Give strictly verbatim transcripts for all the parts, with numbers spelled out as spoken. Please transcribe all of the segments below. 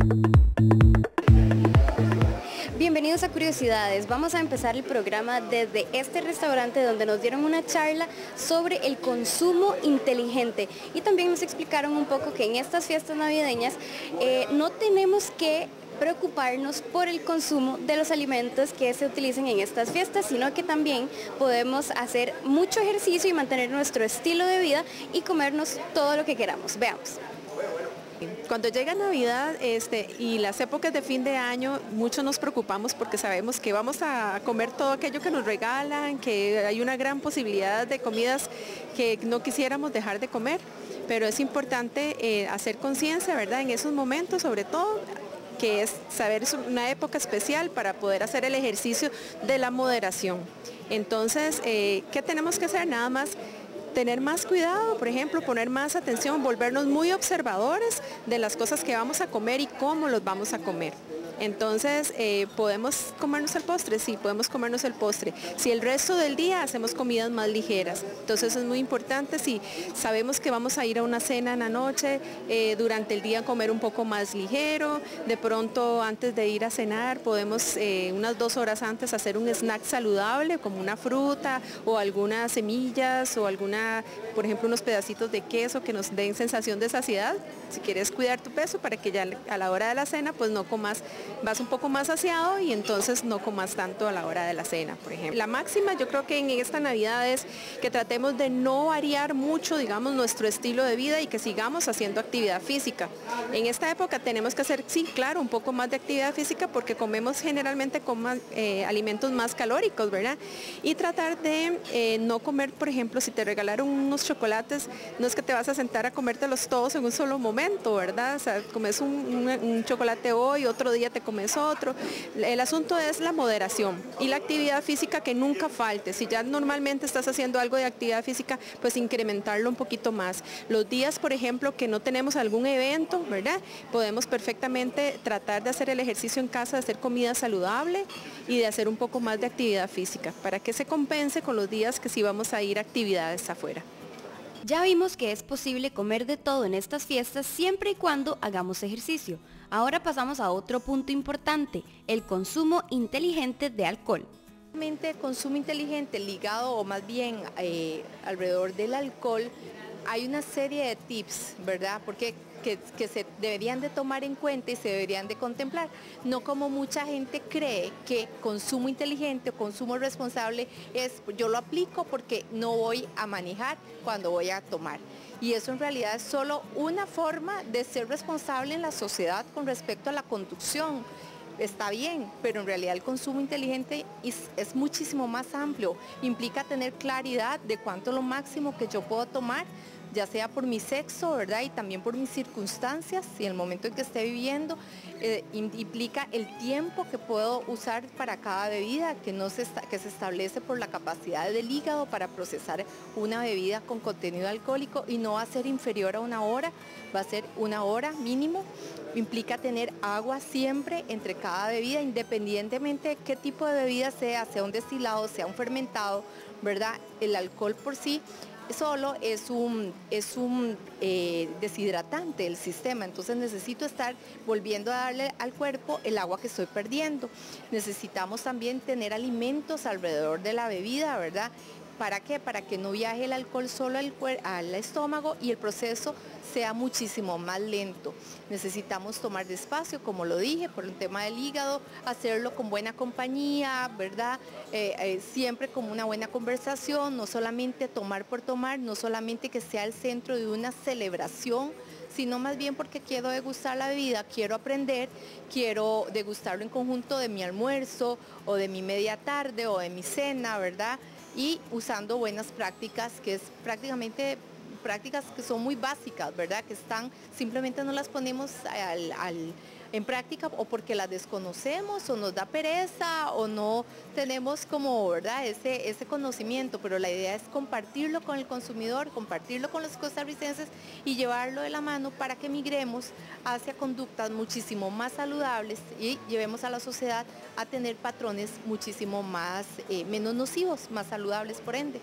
Bienvenidos a Curiosidades. Vamos a empezar el programa desde este restaurante donde nos dieron una charla sobre el consumo inteligente y también nos explicaron un poco que en estas fiestas navideñas eh, no tenemos que preocuparnos por el consumo de los alimentos que se utilicen en estas fiestas, sino que también podemos hacer mucho ejercicio y mantener nuestro estilo de vida y comernos todo lo que queramos. Veamos. Cuando llega Navidad este, y las épocas de fin de año, muchos nos preocupamos porque sabemos que vamos a comer todo aquello que nos regalan, que hay una gran posibilidad de comidas que no quisiéramos dejar de comer, pero es importante eh, hacer conciencia, ¿verdad? En esos momentos, sobre todo, que es saber es una época especial para poder hacer el ejercicio de la moderación. Entonces, eh, ¿qué tenemos que hacer? Nada más tener más cuidado, por ejemplo, poner más atención, volvernos muy observadores de las cosas que vamos a comer y cómo los vamos a comer. Entonces, eh, ¿podemos comernos el postre? Sí, podemos comernos el postre. Si el resto del día hacemos comidas más ligeras, entonces es muy importante si sabemos que vamos a ir a una cena en la noche, eh, durante el día comer un poco más ligero, de pronto antes de ir a cenar podemos eh, unas dos horas antes hacer un snack saludable como una fruta o algunas semillas o alguna, por ejemplo, unos pedacitos de queso que nos den sensación de saciedad. Si quieres cuidar tu peso para que ya a la hora de la cena pues no comas, vas un poco más saciado y entonces no comas tanto a la hora de la cena, por ejemplo. La máxima yo creo que en esta Navidad es que tratemos de no variar mucho, digamos, nuestro estilo de vida y que sigamos haciendo actividad física. En esta época tenemos que hacer, sí, claro, un poco más de actividad física porque comemos generalmente con más, eh, alimentos más calóricos, ¿verdad? Y tratar de eh, no comer, por ejemplo, si te regalaron unos chocolates, no es que te vas a sentar a comértelos todos en un solo momento, ¿verdad? O sea, comes un, un, un chocolate hoy, otro día te comes otro. El asunto es la moderación y la actividad física que nunca falte. Si ya normalmente estás haciendo algo de actividad física, pues incrementarlo un poquito más. Los días, por ejemplo, que no tenemos algún evento, ¿verdad? Podemos perfectamente tratar de hacer el ejercicio en casa, de hacer comida saludable y de hacer un poco más de actividad física, para que se compense con los días que sí vamos a ir a actividades afuera. Ya vimos que es posible comer de todo en estas fiestas siempre y cuando hagamos ejercicio. Ahora pasamos a otro punto importante, el consumo inteligente de alcohol. El consumo inteligente ligado o más bien eh, alrededor del alcohol, hay una serie de tips, ¿verdad? Porque que, que se deberían de tomar en cuenta y se deberían de contemplar. No como mucha gente cree que consumo inteligente o consumo responsable es yo lo aplico porque no voy a manejar cuando voy a tomar. Y eso en realidad es solo una forma de ser responsable en la sociedad con respecto a la conducción. Está bien, pero en realidad el consumo inteligente es, es muchísimo más amplio. Implica tener claridad de cuánto es lo máximo que yo puedo tomar, ya sea por mi sexo, ¿verdad? Y también por mis circunstancias y el momento en que esté viviendo. Eh, implica el tiempo que puedo usar para cada bebida, que, no se, que se establece por la capacidad del hígado para procesar una bebida con contenido alcohólico y no va a ser inferior a una hora, va a ser una hora mínimo. Implica tener agua siempre entre cada bebida, independientemente de qué tipo de bebida sea, sea un destilado, sea un fermentado, ¿verdad? El alcohol por sí solo es un, es un eh, deshidratante del sistema, entonces necesito estar volviendo a darle al cuerpo el agua que estoy perdiendo. Necesitamos también tener alimentos alrededor de la bebida, ¿verdad? ¿Para qué? Para que no viaje el alcohol solo al, al estómago y el proceso sea muchísimo más lento. Necesitamos tomar despacio, como lo dije, por el tema del hígado, hacerlo con buena compañía, ¿verdad? Eh, eh, siempre con una buena conversación, no solamente tomar por tomar, no solamente que sea el centro de una celebración, sino más bien porque quiero degustar la bebida, quiero aprender, quiero degustarlo en conjunto de mi almuerzo o de mi media tarde o de mi cena, ¿verdad? Y usando buenas prácticas, que es prácticamente prácticas que son muy básicas, ¿verdad? Que están, simplemente no las ponemos al, al, en práctica o porque las desconocemos o nos da pereza o no tenemos como, ¿verdad? Ese, ese conocimiento, pero la idea es compartirlo con el consumidor, compartirlo con los costarricenses y llevarlo de la mano para que migremos hacia conductas muchísimo más saludables y llevemos a la sociedad a tener patrones muchísimo más, eh, menos nocivos, más saludables por ende.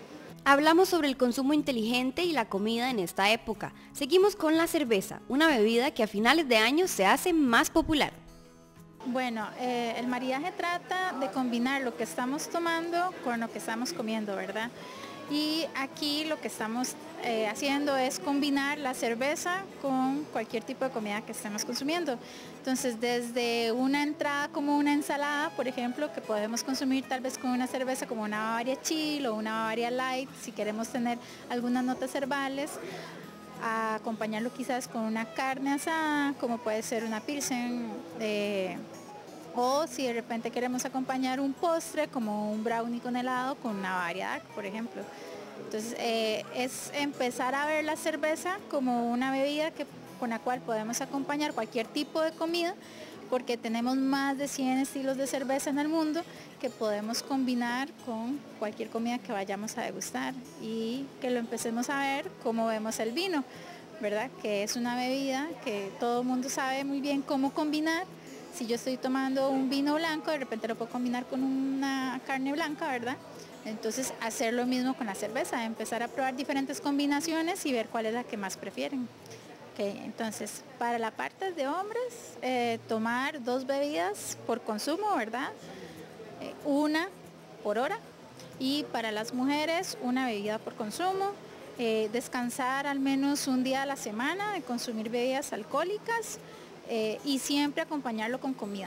Hablamos sobre el consumo inteligente y la comida en esta época. Seguimos con la cerveza, una bebida que a finales de año se hace más popular. Bueno, eh, el maridaje trata de combinar lo que estamos tomando con lo que estamos comiendo, ¿verdad? Y aquí lo que estamos eh, haciendo es combinar la cerveza con cualquier tipo de comida que estemos consumiendo. Entonces, desde una entrada como una ensalada, por ejemplo, que podemos consumir tal vez con una cerveza como una Bavaria Chill o una Bavaria Light, si queremos tener algunas notas herbales, a acompañarlo quizás con una carne asada, como puede ser una Pilsen, eh, o si de repente queremos acompañar un postre como un brownie con helado con una Bavaria Dark, por ejemplo. Entonces eh, es empezar a ver la cerveza como una bebida que, con la cual podemos acompañar cualquier tipo de comida, porque tenemos más de cien estilos de cerveza en el mundo que podemos combinar con cualquier comida que vayamos a degustar, y que lo empecemos a ver como vemos el vino, ¿verdad? Que es una bebida que todo el mundo sabe muy bien cómo combinar. Si yo estoy tomando un vino blanco, de repente lo puedo combinar con una carne blanca, ¿verdad? Entonces hacer lo mismo con la cerveza, empezar a probar diferentes combinaciones y ver cuál es la que más prefieren. Okay, entonces, para la parte de hombres, eh, tomar dos bebidas por consumo, ¿verdad? Eh, una por hora. Y para las mujeres, una bebida por consumo. Eh, descansar al menos un día a la semana de consumir bebidas alcohólicas eh, y siempre acompañarlo con comida.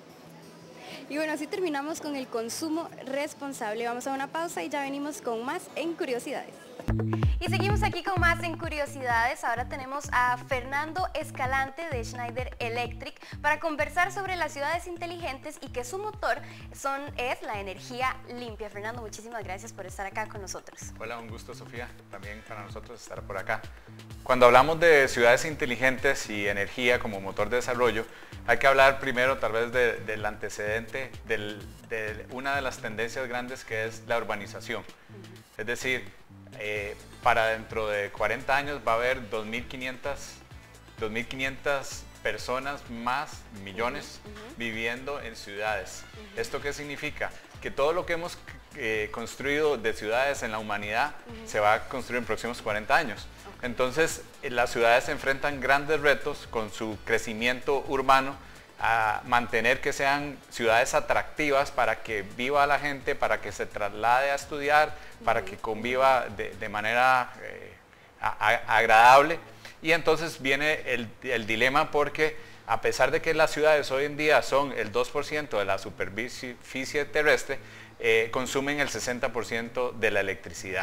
Y bueno, así terminamos con el consumo responsable. Vamos a una pausa y ya venimos con más en Curiosidades. Y seguimos aquí con más en Curiosidades. Ahora tenemos a Fernando Escalante de Schneider Electric para conversar sobre las ciudades inteligentes y que su motor son, es la energía limpia. Fernando, muchísimas gracias por estar acá con nosotros. Hola, un gusto, Sofía. También para nosotros estar por acá. Cuando hablamos de ciudades inteligentes y energía como motor de desarrollo, hay que hablar primero tal vez de, del antecedente del, de una de las tendencias grandes, que es la urbanización. Uh-huh. Es decir, eh, para dentro de cuarenta años va a haber dos mil quinientas personas más, millones, uh-huh. viviendo en ciudades. Uh-huh. ¿Esto qué significa? Que todo lo que hemos eh, construido de ciudades en la humanidad uh-huh. se va a construir en próximos cuarenta años. Entonces, las ciudades se enfrentan grandes retos con su crecimiento urbano, a mantener que sean ciudades atractivas para que viva la gente, para que se traslade a estudiar, para que conviva de, de manera eh, a, a, agradable. Y entonces viene el, el dilema, porque a pesar de que las ciudades hoy en día son el dos por ciento de la superficie terrestre, eh, consumen el sesenta por ciento de la electricidad.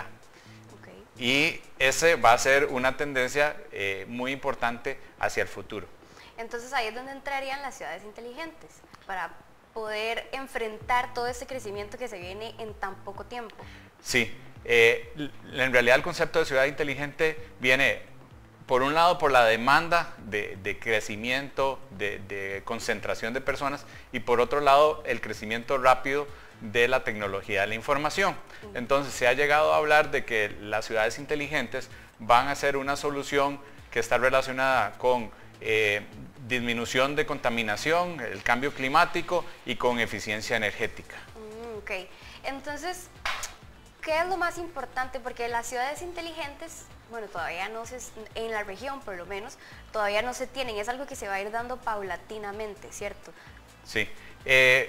Y ese va a ser una tendencia eh, muy importante hacia el futuro. Entonces ahí es donde entrarían las ciudades inteligentes, para poder enfrentar todo ese crecimiento que se viene en tan poco tiempo. Sí, eh, en realidad el concepto de ciudad inteligente viene, por un lado, por la demanda de, de crecimiento, de, de concentración de personas, y por otro lado, el crecimiento rápido de la tecnología de la información. Entonces se ha llegado a hablar de que las ciudades inteligentes van a ser una solución que está relacionada con eh, disminución de contaminación, el cambio climático y con eficiencia energética. Mm, ok, entonces, ¿qué es lo más importante? Porque las ciudades inteligentes, bueno, todavía no se, en la región por lo menos, todavía no se tienen, es algo que se va a ir dando paulatinamente, ¿cierto? Sí. Eh,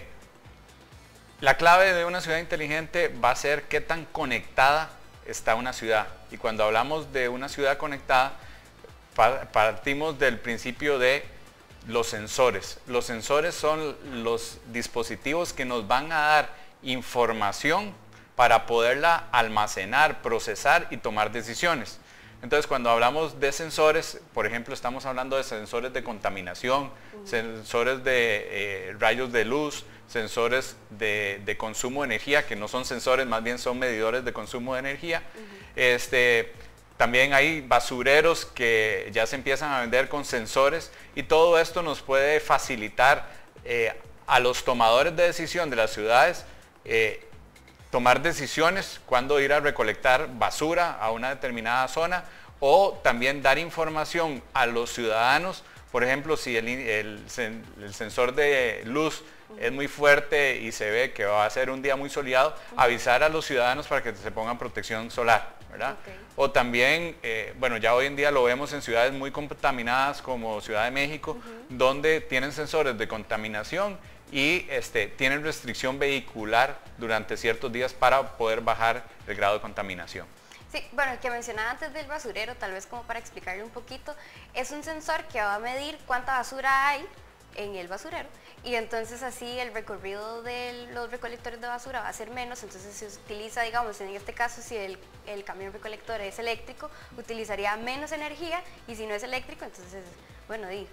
La clave de una ciudad inteligente va a ser qué tan conectada está una ciudad. Y cuando hablamos de una ciudad conectada, partimos del principio de los sensores. Los sensores son los dispositivos que nos van a dar información para poderla almacenar, procesar y tomar decisiones. Entonces, cuando hablamos de sensores, por ejemplo, estamos hablando de sensores de contaminación, uh-huh. sensores de eh, rayos de luz, sensores de, de consumo de energía, que no son sensores, más bien son medidores de consumo de energía. Uh-huh. este, también hay basureros que ya se empiezan a vender con sensores, y todo esto nos puede facilitar eh, a los tomadores de decisión de las ciudades eh, tomar decisiones cuando ir a recolectar basura a una determinada zona, o también dar información a los ciudadanos Por ejemplo, si el, el, el sensor de luz es muy fuerte y se ve que va a ser un día muy soleado, avisar a los ciudadanos para que se pongan protección solar, ¿verdad? Okay. O también, eh, bueno, ya hoy en día lo vemos en ciudades muy contaminadas como Ciudad de México, uh-huh. donde tienen sensores de contaminación y este, tienen restricción vehicular durante ciertos días para poder bajar el grado de contaminación. Sí, bueno, el que mencionaba antes del basurero, tal vez como para explicarle un poquito, es un sensor que va a medir cuánta basura hay en el basurero y entonces así el recorrido de los recolectores de basura va a ser menos, entonces se utiliza, digamos, en este caso si el, el camión recolector es eléctrico, utilizaría menos energía y si no es eléctrico, entonces, bueno, y,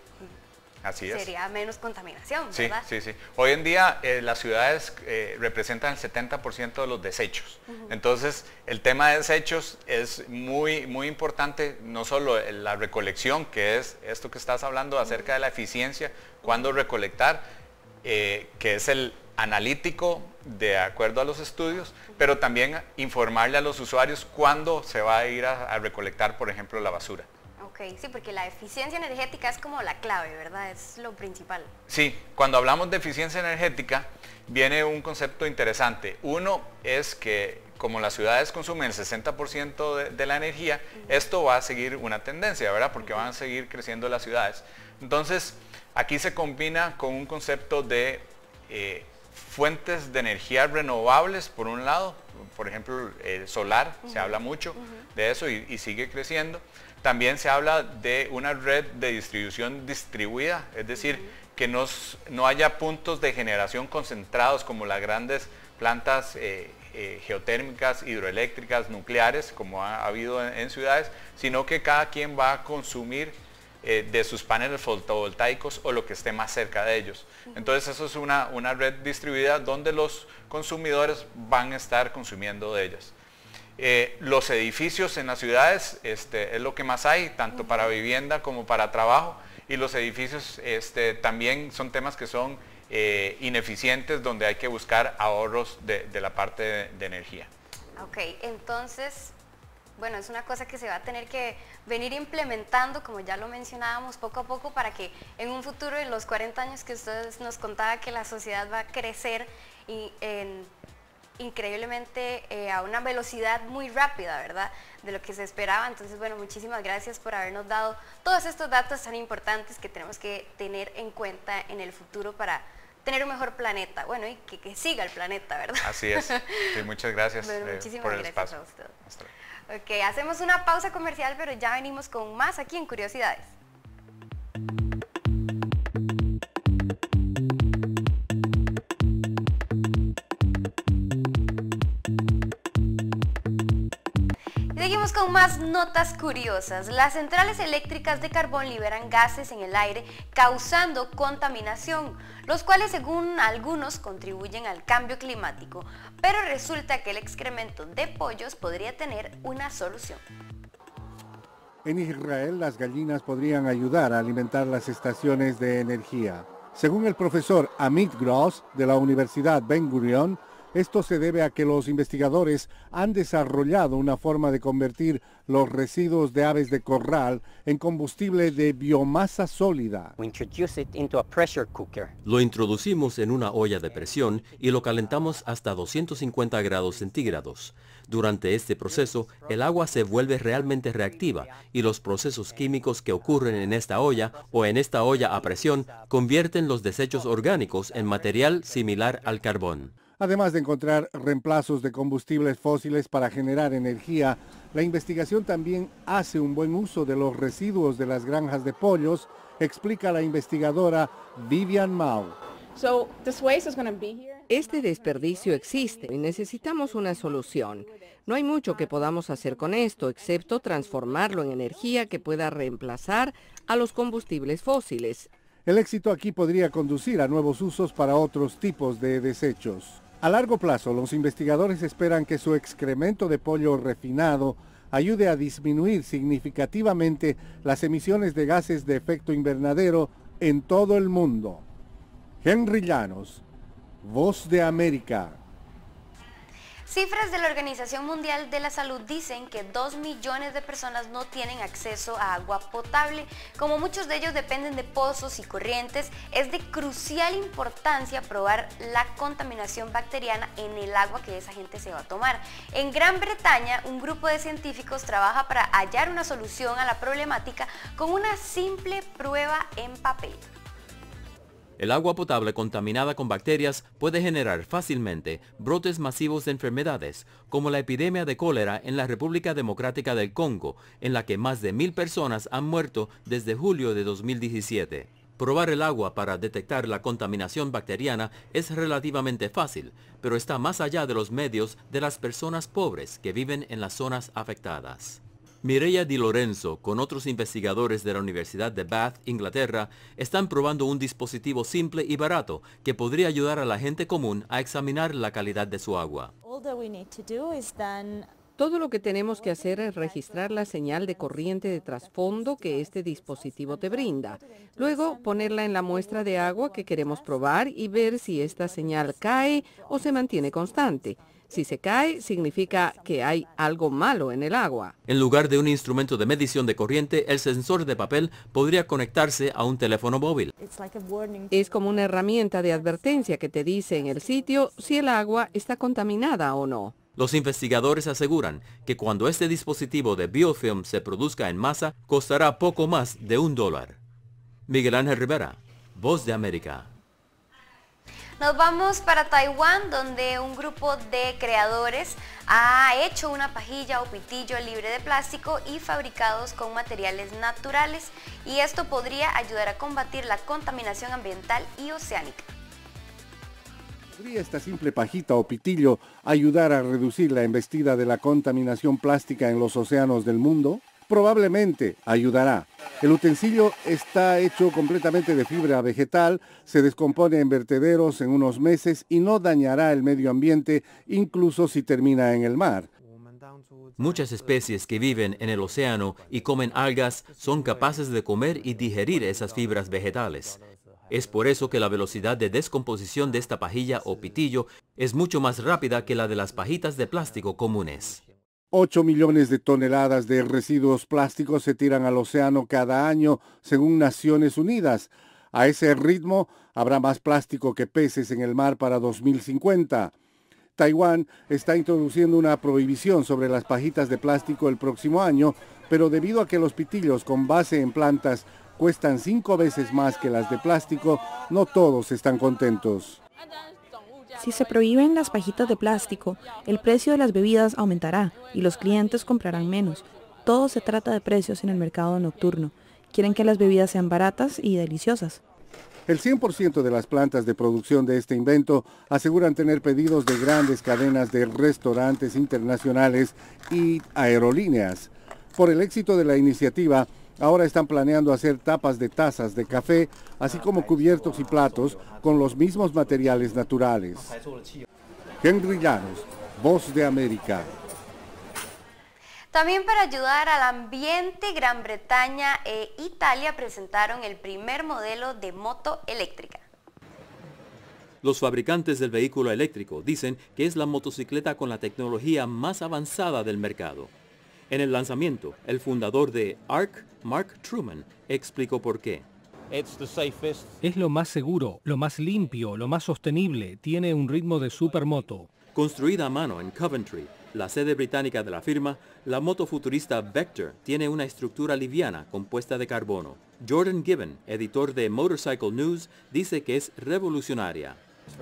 Así es. sería menos contaminación, sí, ¿verdad? Sí, sí. Hoy en día eh, las ciudades eh, representan el setenta por ciento de los desechos. Uh-huh. Entonces, el tema de desechos es muy, muy importante, no solo la recolección, que es esto que estás hablando acerca uh-huh. de la eficiencia, cuándo recolectar, eh, que es el analítico de acuerdo a los estudios, uh-huh. pero también informarle a los usuarios cuándo se va a ir a, a recolectar, por ejemplo, la basura. Ok, sí, porque la eficiencia energética es como la clave, ¿verdad? Es lo principal. Sí, cuando hablamos de eficiencia energética, viene un concepto interesante. Uno es que como las ciudades consumen el sesenta por ciento de, de la energía, uh-huh. esto va a seguir una tendencia, ¿verdad? Porque uh-huh. van a seguir creciendo las ciudades. Entonces, aquí se combina con un concepto de eh, fuentes de energía renovables, por un lado, por ejemplo, el solar, uh-huh. se habla mucho uh-huh. de eso y, y sigue creciendo. También se habla de una red de distribución distribuida, es decir, uh-huh. que no, no haya puntos de generación concentrados como las grandes plantas eh, eh, geotérmicas, hidroeléctricas, nucleares, como ha, ha habido en, en ciudades, sino que cada quien va a consumir eh, de sus paneles fotovoltaicos o lo que esté más cerca de ellos. Uh-huh. Entonces eso es una, una red distribuida donde los consumidores van a estar consumiendo de ellas. Eh, los edificios en las ciudades este, es lo que más hay, tanto para vivienda como para trabajo, y los edificios este, también son temas que son eh, ineficientes, donde hay que buscar ahorros de, de la parte de, de energía. Ok, entonces, bueno, es una cosa que se va a tener que venir implementando, como ya lo mencionábamos, poco a poco, para que en un futuro, en los cuarenta años que ustedes nos contaban que la sociedad va a crecer y en increíblemente eh, a una velocidad muy rápida, ¿verdad? De lo que se esperaba. Entonces, bueno, muchísimas gracias por habernos dado todos estos datos tan importantes que tenemos que tener en cuenta en el futuro para tener un mejor planeta. Bueno, y que, que siga el planeta, ¿verdad? Así es. Sí, muchas gracias bueno, eh, muchísimas por el gracias espacio. a usted. Ok, hacemos una pausa comercial, pero ya venimos con más aquí en Curiosidades. Seguimos con más notas curiosas. Las centrales eléctricas de carbón liberan gases en el aire causando contaminación, los cuales según algunos contribuyen al cambio climático, pero resulta que el excremento de pollos podría tener una solución. En Israel, las gallinas podrían ayudar a alimentar las estaciones de energía. Según el profesor Amit Gross de la Universidad Ben Gurion, esto se debe a que los investigadores han desarrollado una forma de convertir los residuos de aves de corral en combustible de biomasa sólida. Lo introducimos en una olla de presión y lo calentamos hasta doscientos cincuenta grados centígrados. Durante este proceso, el agua se vuelve realmente reactiva y los procesos químicos que ocurren en esta olla o en esta olla a presión convierten los desechos orgánicos en material similar al carbón. Además de encontrar reemplazos de combustibles fósiles para generar energía, la investigación también hace un buen uso de los residuos de las granjas de pollos, explica la investigadora Vivian Mao. Este desperdicio existe y necesitamos una solución. No hay mucho que podamos hacer con esto, excepto transformarlo en energía que pueda reemplazar a los combustibles fósiles. El éxito aquí podría conducir a nuevos usos para otros tipos de desechos. A largo plazo, los investigadores esperan que su excremento de pollo refinado ayude a disminuir significativamente las emisiones de gases de efecto invernadero en todo el mundo. Henry Llanos, Voz de América. Cifras de la Organización Mundial de la Salud dicen que dos millones de personas no tienen acceso a agua potable. Como muchos de ellos dependen de pozos y corrientes, es de crucial importancia probar la contaminación bacteriana en el agua que esa gente se va a tomar. En Gran Bretaña, un grupo de científicos trabaja para hallar una solución a la problemática con una simple prueba en papel. El agua potable contaminada con bacterias puede generar fácilmente brotes masivos de enfermedades, como la epidemia de cólera en la República Democrática del Congo, en la que más de mil personas han muerto desde julio de dos mil diecisiete. Probar el agua para detectar la contaminación bacteriana es relativamente fácil, pero está más allá de los medios de las personas pobres que viven en las zonas afectadas. Mireia Di Lorenzo, con otros investigadores de la Universidad de Bath, Inglaterra, están probando un dispositivo simple y barato que podría ayudar a la gente común a examinar la calidad de su agua. Todo lo que tenemos que hacer es registrar la señal de corriente de trasfondo que este dispositivo te brinda. Luego, ponerla en la muestra de agua que queremos probar y ver si esta señal cae o se mantiene constante. Si se cae, significa que hay algo malo en el agua. En lugar de un instrumento de medición de corriente, el sensor de papel podría conectarse a un teléfono móvil. Es como una herramienta de advertencia que te dice en el sitio si el agua está contaminada o no. Los investigadores aseguran que cuando este dispositivo de biofilm se produzca en masa, costará poco más de un dólar. Miguel Ángel Rivera, Voz de América. Nos vamos para Taiwán, donde un grupo de creadores ha hecho una pajilla o pitillo libre de plástico y fabricados con materiales naturales, y esto podría ayudar a combatir la contaminación ambiental y oceánica. ¿Podría esta simple pajita o pitillo ayudar a reducir la embestida de la contaminación plástica en los océanos del mundo? Probablemente ayudará. El utensilio está hecho completamente de fibra vegetal, se descompone en vertederos en unos meses y no dañará el medio ambiente, incluso si termina en el mar. Muchas especies que viven en el océano y comen algas son capaces de comer y digerir esas fibras vegetales. Es por eso que la velocidad de descomposición de esta pajilla o pitillo es mucho más rápida que la de las pajitas de plástico comunes. ocho millones de toneladas de residuos plásticos se tiran al océano cada año, según Naciones Unidas. A ese ritmo, habrá más plástico que peces en el mar para dos mil cincuenta. Taiwán está introduciendo una prohibición sobre las pajitas de plástico el próximo año, pero debido a que los pitillos con base en plantas cuestan cinco veces más que las de plástico, no todos están contentos. Si se prohíben las pajitas de plástico, el precio de las bebidas aumentará y los clientes comprarán menos. Todo se trata de precios en el mercado nocturno. Quieren que las bebidas sean baratas y deliciosas. El cien por ciento de las plantas de producción de este invento aseguran tener pedidos de grandes cadenas de restaurantes internacionales y aerolíneas. Por el éxito de la iniciativa, ahora están planeando hacer tapas de tazas de café, así como cubiertos y platos con los mismos materiales naturales. Henry Llanos, Voz de América. También para ayudar al ambiente, Gran Bretaña e Italia presentaron el primer modelo de moto eléctrica. Los fabricantes del vehículo eléctrico dicen que es la motocicleta con la tecnología más avanzada del mercado. En el lanzamiento, el fundador de A R C, Mark Truman, explicó por qué. Es lo más seguro, lo más limpio, lo más sostenible. Tiene un ritmo de supermoto. Construida a mano en Coventry, la sede británica de la firma, la moto futurista Vector tiene una estructura liviana compuesta de carbono. Jordan Gibbon, editor de Motorcycle News, dice que es revolucionaria.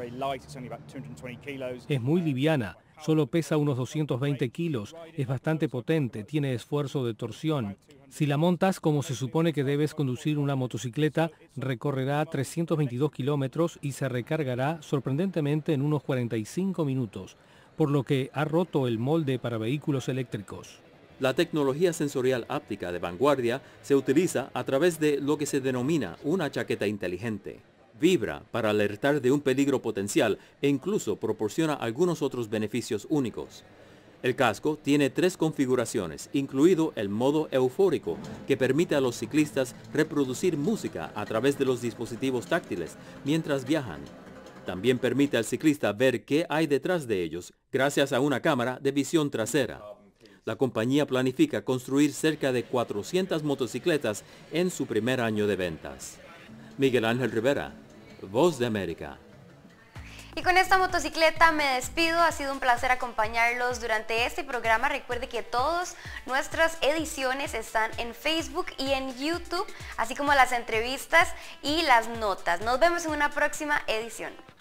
Es muy liviana. Solo pesa unos doscientos veinte kilos, es bastante potente, tiene esfuerzo de torsión. Si la montas como se supone que debes conducir una motocicleta, recorrerá trescientos veintidós kilómetros y se recargará sorprendentemente en unos cuarenta y cinco minutos, por lo que ha roto el molde para vehículos eléctricos. La tecnología sensorial áptica de vanguardia se utiliza a través de lo que se denomina una chaqueta inteligente. Vibra para alertar de un peligro potencial e incluso proporciona algunos otros beneficios únicos. El casco tiene tres configuraciones, incluido el modo eufórico, que permite a los ciclistas reproducir música a través de los dispositivos táctiles mientras viajan. También permite al ciclista ver qué hay detrás de ellos gracias a una cámara de visión trasera. La compañía planifica construir cerca de cuatrocientas motocicletas en su primer año de ventas. Miguel Ángel Rivera, Voz de América. Y con esta motocicleta me despido, ha sido un placer acompañarlos durante este programa. Recuerde que todas nuestras ediciones están en Facebook y en YouTube, así como las entrevistas y las notas. Nos vemos en una próxima edición.